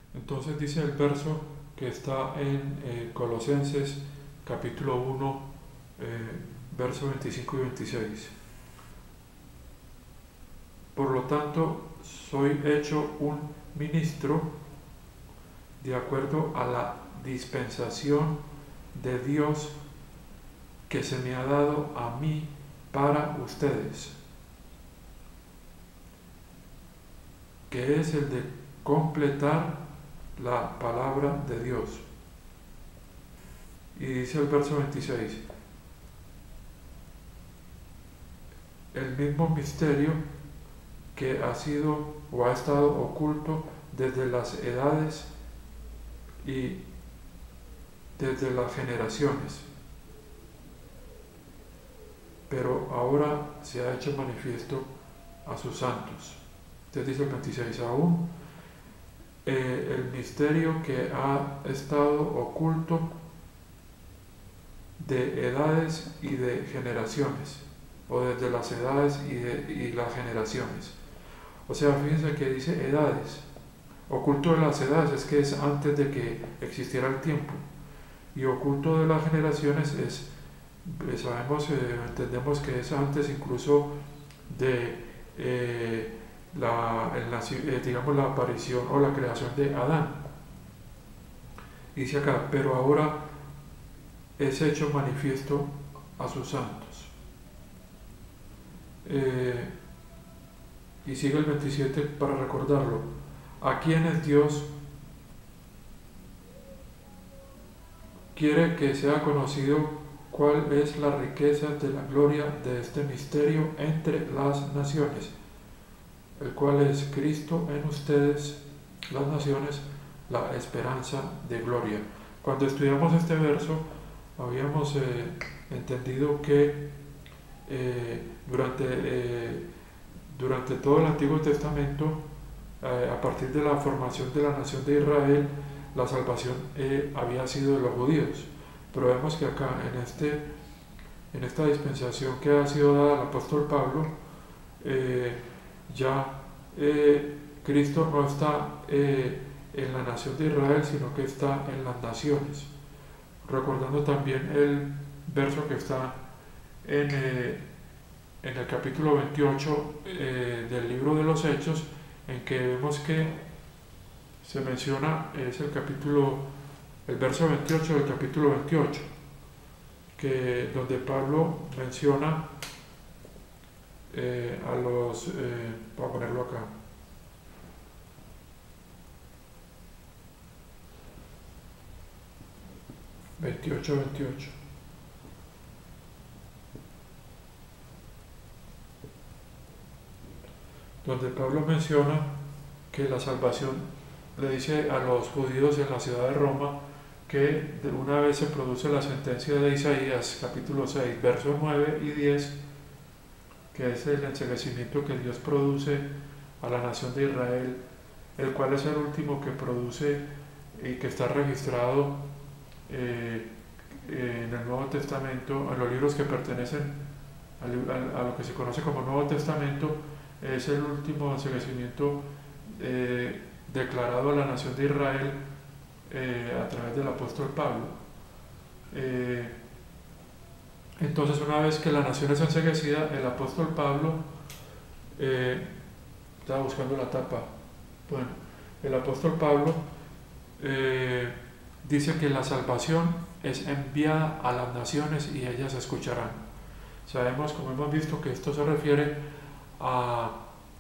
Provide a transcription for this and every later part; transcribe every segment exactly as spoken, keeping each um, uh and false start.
Entonces dice el verso que está en eh, Colosenses capítulo uno, eh, versos veinticinco y veintiséis. Por lo tanto, soy hecho un ministro de acuerdo a la dispensación de Dios que se me ha dado a mí para ustedes, que es el de completar la palabra de Dios. Y dice el verso veintiséis, el mismo misterio que ha sido o ha estado oculto desde las edades y desde las generaciones, pero ahora se ha hecho manifiesto a sus santos. Entonces dice el veintiséis, aún eh, el misterio que ha estado oculto de edades y de generaciones, o desde las edades y, de, y las generaciones. O sea, fíjense que dice edades. Oculto de las edades es que es antes de que existiera el tiempo, y oculto de las generaciones es, sabemos, eh, entendemos que es antes incluso de eh, la, el, eh, digamos, la aparición o la creación de Adán. Dice acá, pero ahora es hecho manifiesto a sus santos. Eh, y sigue el veintisiete para recordarlo, a quienes Dios quiere que sea conocido cuál es la riqueza de la gloria de este misterio entre las naciones, el cual es Cristo en ustedes, las naciones, la esperanza de gloria. Cuando estudiamos este verso, habíamos eh, entendido que eh, durante, eh, durante todo el Antiguo Testamento, eh, a partir de la formación de la nación de Israel, la salvación eh, había sido de los judíos, pero vemos que acá en, este, en esta dispensación que ha sido dada al apóstol Pablo, eh, ya eh, Cristo no está eh, en la nación de Israel, sino que está en las naciones. Recordando también el verso que está en, eh, en el capítulo veintiocho eh, del libro de los Hechos, en que vemos que se menciona, es el capítulo, el verso veintiocho del capítulo veintiocho, que donde Pablo menciona eh, a los, eh, voy a ponerlo acá, veintiocho veintiocho. Donde Pablo menciona que la salvación, le dice a los judíos en la ciudad de Roma, que de una vez se produce la sentencia de Isaías capítulo seis, versos nueve y diez, que es el enseguecimiento que Dios produce a la nación de Israel, el cual es el último que produce y que está registrado eh, en el Nuevo Testamento, en los libros que pertenecen a, a lo que se conoce como Nuevo Testamento. Es el último enseguecimiento eh, declarado a la nación de Israel eh, a través del apóstol Pablo. Eh, entonces, una vez que la nación es enseguecida, el apóstol Pablo, eh, estaba buscando la tapa, bueno, el apóstol Pablo eh, dice que la salvación es enviada a las naciones y ellas escucharán. Sabemos, como hemos visto, que esto se refiere a,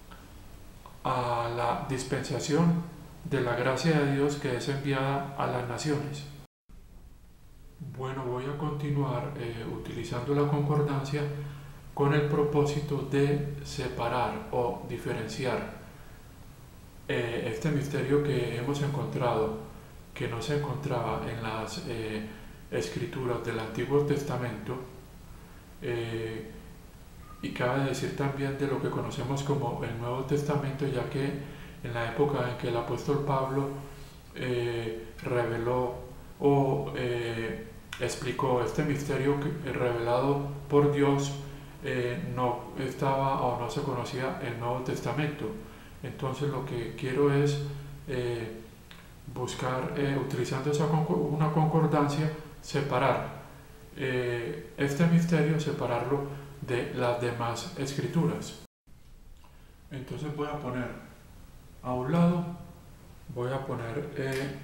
a la dispensación de la gracia de Dios que es enviada a las naciones. Bueno, voy a continuar eh, utilizando la concordancia con el propósito de separar o diferenciar eh, este misterio que hemos encontrado, que no se encontraba en las eh, escrituras del Antiguo Testamento, eh, y cabe decir también de lo que conocemos como el Nuevo Testamento, ya que en la época en que el apóstol Pablo eh, reveló o eh, explicó este misterio que, revelado por Dios, eh, no estaba o no se conocía el Nuevo Testamento. Entonces lo que quiero es eh, buscar, eh, utilizando esa una concordancia, separar eh, este misterio, separarlo de las demás escrituras. Entonces voy a poner a un lado, voy a poner eh,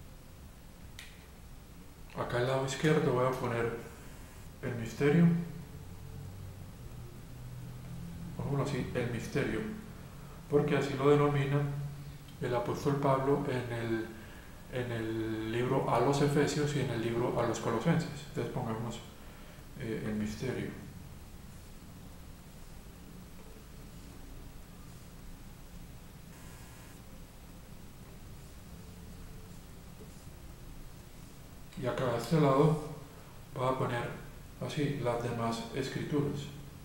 acá al lado izquierdo voy a poner el misterio, pongámoslo así, el misterio, porque así lo denomina el apóstol Pablo en el, en el libro a los Efesios y en el libro a los Colosenses. Entonces pongamos eh, el misterio. Y acá a este lado voy a poner así las demás escrituras.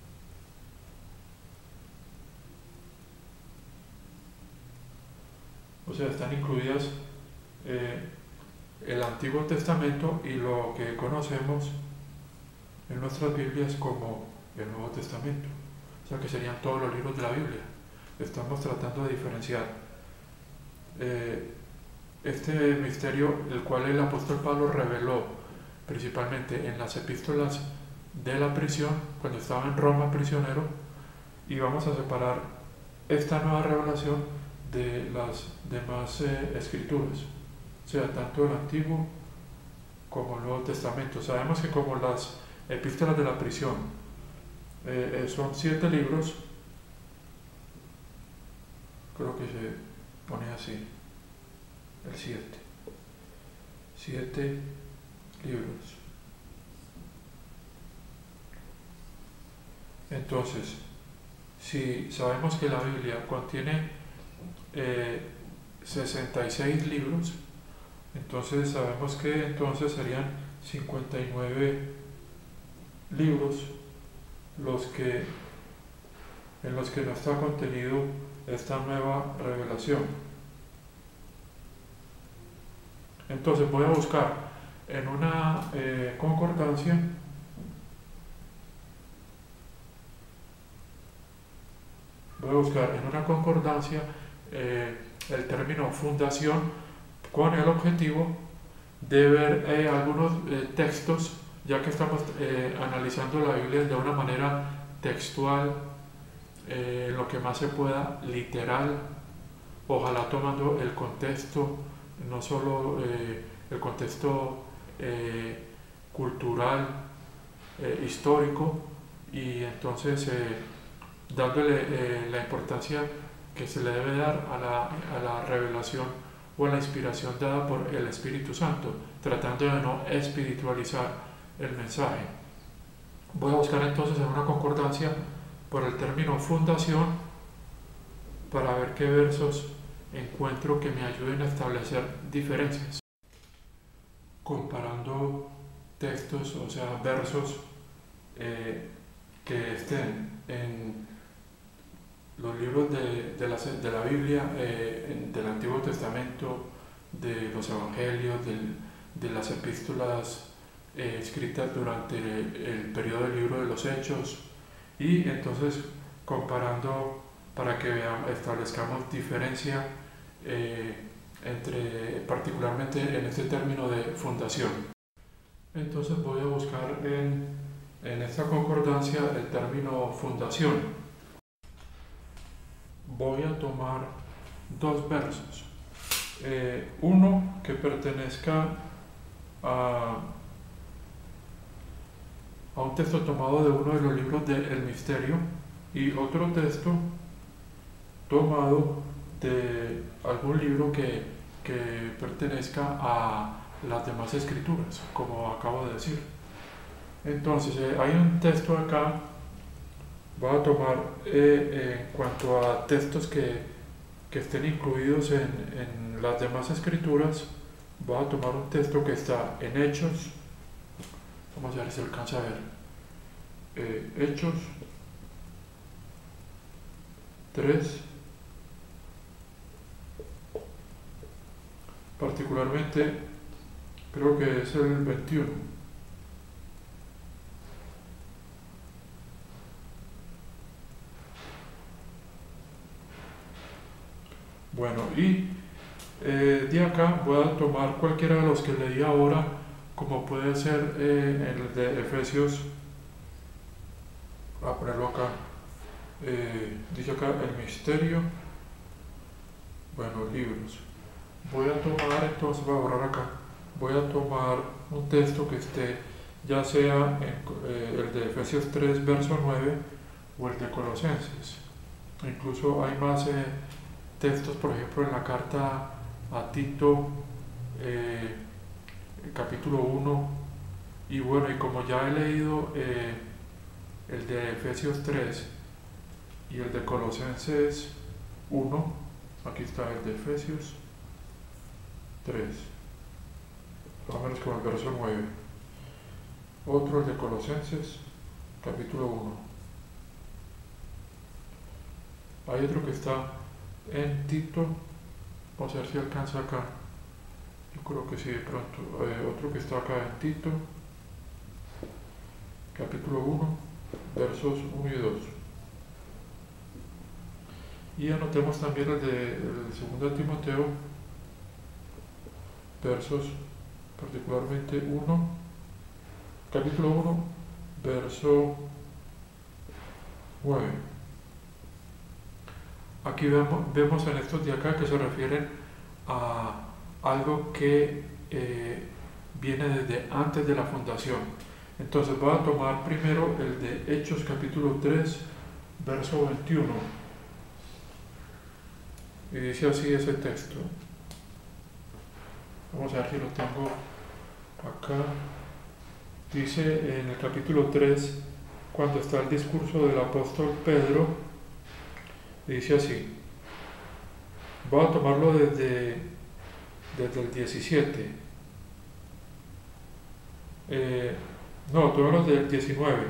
O sea, están incluidas eh, el Antiguo Testamento y lo que conocemos en nuestras Biblias como el Nuevo Testamento. O sea, que serían todos los libros de la Biblia. Estamos tratando de diferenciar eh, este misterio, el cual el apóstol Pablo reveló principalmente en las epístolas de la prisión, cuando estaba en Roma prisionero, y vamos a separar esta nueva revelación de las demás eh, escrituras, o sea, tanto el Antiguo como el Nuevo Testamento. Sabemos que como las epístolas de la prisión eh, son siete libros, creo que se pone así, el siete, siete libros. Entonces, si sabemos que la Biblia contiene eh, sesenta y seis libros, entonces sabemos que entonces serían cincuenta y nueve libros los que, en los que no está contenido esta nueva revelación. Entonces voy a buscar en una eh, concordancia voy a buscar en una concordancia eh, el término fundación, con el objetivo de ver eh, algunos eh, textos, ya que estamos eh, analizando la Biblia de una manera textual, eh, lo que más se pueda, literal, ojalá tomando el contexto, no solo eh, el contexto eh, cultural, eh, histórico, y entonces eh, dándole eh, la importancia que se le debe dar a la, a la revelación o a la inspiración dada por el Espíritu Santo, tratando de no espiritualizar el mensaje. Voy a buscar entonces en una concordancia por el término fundación para ver qué versos encuentro que me ayuden a establecer diferencias. Comparando textos, o sea, versos eh, que estén en los libros de, de, la, de la Biblia, eh, del Antiguo Testamento, de los Evangelios, del, de las epístolas eh, escritas durante el, el periodo del libro de los Hechos, y entonces comparando para que veamos, establezcamos diferencia eh, entre, particularmente en este término de fundación. Entonces voy a buscar en, en esta concordancia el término fundación. Voy a tomar dos versos, eh, uno que pertenezca a, a un texto tomado de uno de los libros de El Misterio, y otro texto tomado de algún libro que, que pertenezca a las demás escrituras, como acabo de decir. Entonces eh, hay un texto acá. Voy a tomar eh, en cuanto a textos que, que estén incluidos en, en las demás escrituras, voy a tomar un texto que está en Hechos. Vamos a ver si se alcanza a ver. Eh, Hechos tres, particularmente creo que es el veintiuno. Bueno, y Eh, de acá voy a tomar cualquiera de los que leí ahora, como puede ser eh, el de Efesios. Voy a ponerlo acá. Eh, dice acá el misterio. Bueno, libros. Voy a tomar, entonces voy a borrar acá. Voy a tomar un texto que esté, ya sea en, eh, el de Efesios tres, verso nueve, o el de Colosenses. Incluso hay más eh, textos, por ejemplo, en la carta a Tito, eh, capítulo uno. Y bueno, y como ya he leído eh, el de Efesios tres y el de Colosenses uno, aquí está el de Efesios tres, más o menos como el verso nueve. Otro, el de Colosenses, capítulo uno. Hay otro que está en Tito, vamos a ver si alcanza acá. Yo creo que sí, de pronto. Eh, otro que está acá en Tito, capítulo uno, versos uno y dos. Y anotemos también el de el segundo de Timoteo, versos particularmente uno, capítulo uno, verso nueve. Aquí vemos, vemos en estos de acá que se refieren a algo que eh, viene desde antes de la fundación. Entonces voy a tomar primero el de Hechos capítulo tres, verso veintiuno. Y dice así ese texto. Vamos a ver si lo tengo acá. Dice en el capítulo tres, cuando está el discurso del apóstol Pedro, dice así. Voy a tomarlo desde, desde el diecisiete. Eh, no, tomarlo desde el diecinueve.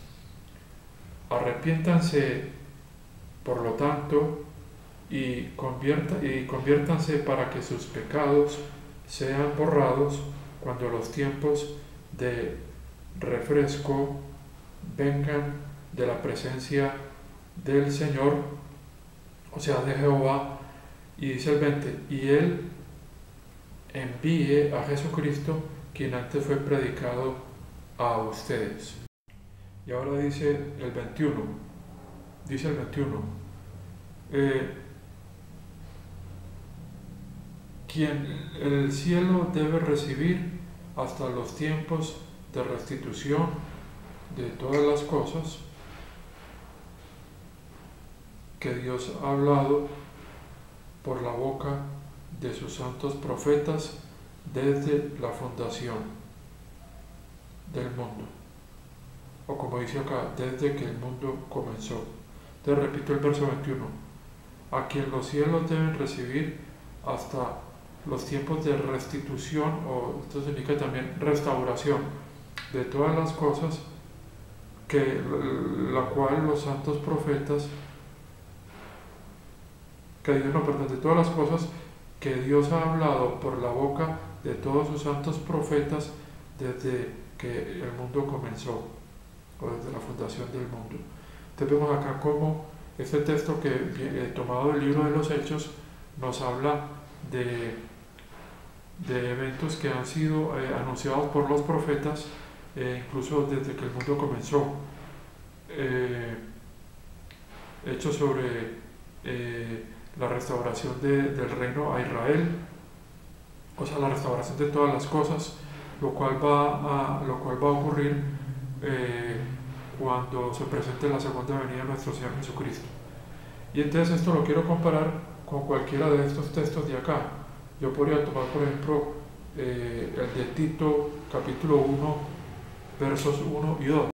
Arrepiéntanse, por lo tanto, y, convierta, y conviértanse para que sus pecados sean borrados cuando los tiempos de refresco vengan de la presencia del Señor, o sea, de Jehová. Y dice el veinte, y Él envíe a Jesucristo, quien antes fue predicado a ustedes. Y ahora dice el veintiuno, dice el veintiuno, eh, quien el cielo debe recibir hasta los tiempos de restitución de todas las cosas que Dios ha hablado por la boca de sus santos profetas desde la fundación del mundo, o como dice acá, desde que el mundo comenzó. Te repito el verso veintiuno, a quien los cielos deben recibir hasta los tiempos de restitución, o esto significa también restauración de todas las cosas que la cual los santos profetas que Dios no perdón, de todas las cosas que Dios ha hablado por la boca de todos sus santos profetas desde que el mundo comenzó, o desde la fundación del mundo. Entonces vemos acá cómo este texto que eh, tomado del libro de los Hechos nos habla de, de eventos que han sido eh, anunciados por los profetas eh, incluso desde que el mundo comenzó. Eh, hechos sobre eh, la restauración de, del reino a Israel, o sea, la restauración de todas las cosas, lo cual va a, lo cual va a ocurrir eh, cuando se presente la segunda venida de nuestro Señor Jesucristo. Y entonces esto lo quiero comparar con cualquiera de estos textos de acá. Yo podría tomar, por ejemplo, eh, el de Tito, capítulo uno, versos uno y dos.